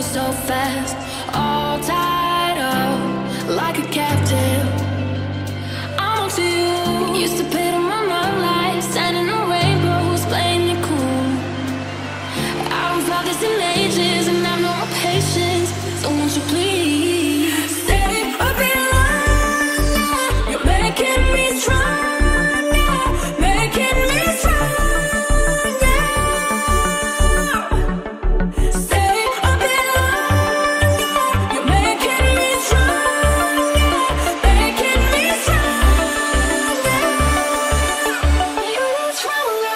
so fast, all tied up like a captive. I'm on to you. Used to pit on my love life, standing on rainbows, playing it cool. I haven't felt this in ages, and I've no more patience. So won't you please stay a bit longer? You're making me stronger, making me stronger. Stay a bit longer. You're making me stronger, making me stronger. You're stronger.